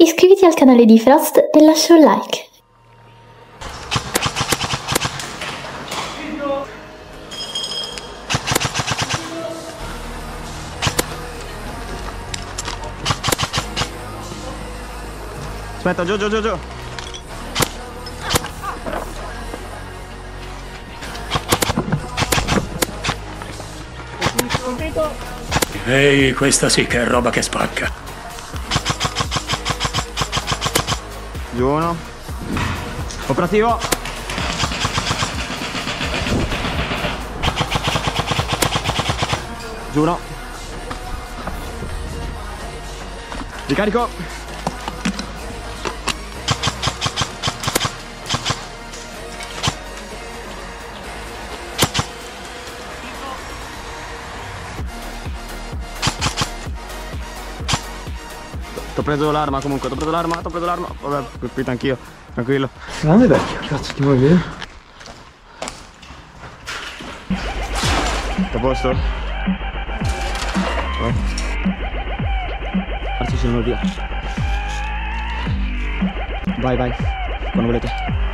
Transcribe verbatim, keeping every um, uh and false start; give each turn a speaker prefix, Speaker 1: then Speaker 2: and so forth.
Speaker 1: Iscriviti al canale di Frost e lascia un like.
Speaker 2: Aspetta, giù, giù, giù, giù.
Speaker 3: Ehi, questa sì che è roba che spacca.
Speaker 2: Giù uno. Operativo. Giù uno. Ricarico. T'ho preso l'arma comunque, t'ho preso l'arma, t'ho preso l'arma. Vabbè, ho colpito anch'io, tranquillo.
Speaker 4: Grande vecchio, cazzo ti muovi bene?
Speaker 2: Tutto a posto? Oh. Farci sono via. Vai, vai, quando volete.